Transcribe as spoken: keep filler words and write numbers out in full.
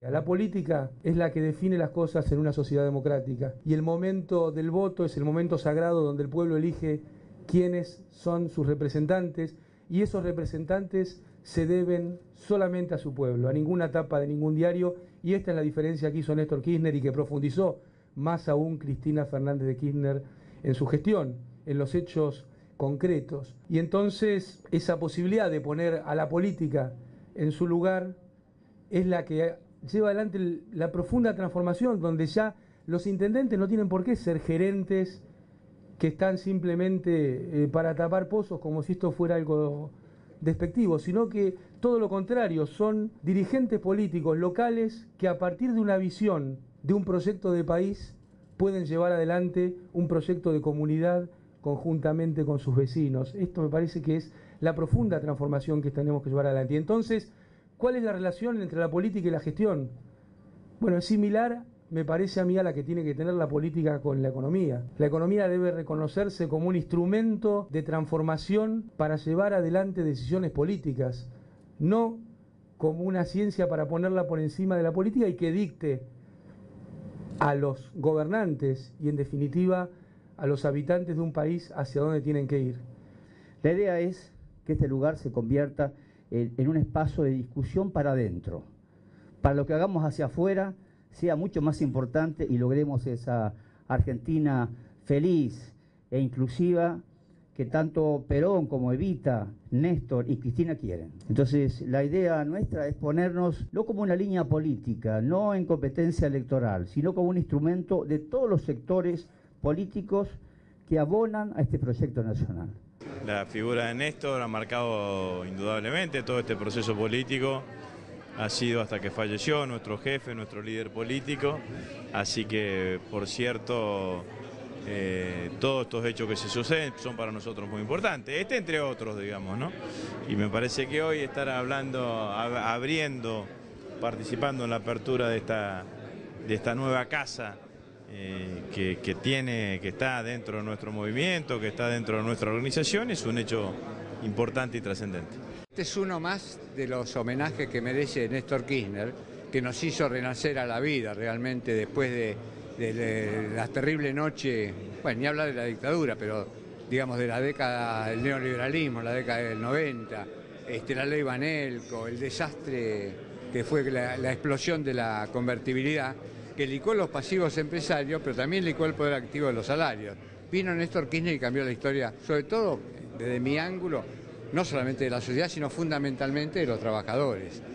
La política es la que define las cosas en una sociedad democrática y el momento del voto es el momento sagrado donde el pueblo elige quiénes son sus representantes y esos representantes se deben solamente a su pueblo, a ninguna tapa de ningún diario, y esta es la diferencia que hizo Néstor Kirchner y que profundizó más aún Cristina Fernández de Kirchner en su gestión, en los hechos concretos. Y entonces esa posibilidad de poner a la política en su lugar es la que lleva adelante la profunda transformación, donde ya los intendentes no tienen por qué ser gerentes que están simplemente eh, para tapar pozos como si esto fuera algo despectivo, sino que todo lo contrario, son dirigentes políticos locales que a partir de una visión de un proyecto de país pueden llevar adelante un proyecto de comunidad conjuntamente con sus vecinos. Esto me parece que es la profunda transformación que tenemos que llevar adelante. Y entonces, ¿cuál es la relación entre la política y la gestión? Bueno, es similar, me parece a mí, a la que tiene que tener la política con la economía. La economía debe reconocerse como un instrumento de transformación para llevar adelante decisiones políticas, no como una ciencia para ponerla por encima de la política y que dicte a los gobernantes y, en definitiva, a los habitantes de un país hacia dónde tienen que ir. La idea es que este lugar se convierta en, en un espacio de discusión para adentro, para lo que hagamos hacia afuera sea mucho más importante y logremos esa Argentina feliz e inclusiva que tanto Perón como Evita, Néstor y Cristina quieren. Entonces, la idea nuestra es ponernos no como una línea política, no en competencia electoral, sino como un instrumento de todos los sectores políticos que abonan a este proyecto nacional. La figura de Néstor ha marcado indudablemente todo este proceso político. Ha sido hasta que falleció nuestro jefe, nuestro líder político, así que, por cierto, eh, todos estos hechos que se suceden son para nosotros muy importantes, este entre otros, digamos, ¿no? Y me parece que hoy estar hablando, abriendo, participando en la apertura de esta, de esta nueva casa eh, que, que tiene, que está dentro de nuestro movimiento, que está dentro de nuestra organización, es un hecho importante y trascendente. Este es uno más de los homenajes que merece Néstor Kirchner, que nos hizo renacer a la vida realmente después de, de, de la terrible noche, bueno, ni hablar de la dictadura, pero digamos de la década del neoliberalismo, la década del noventa, este, la ley Banelco, el desastre que fue la, la explosión de la convertibilidad, que licó los pasivos empresarios, pero también licó el poder activo de los salarios. Vino Néstor Kirchner y cambió la historia, sobre todo desde mi ángulo, no solamente de la sociedad, sino fundamentalmente de los trabajadores.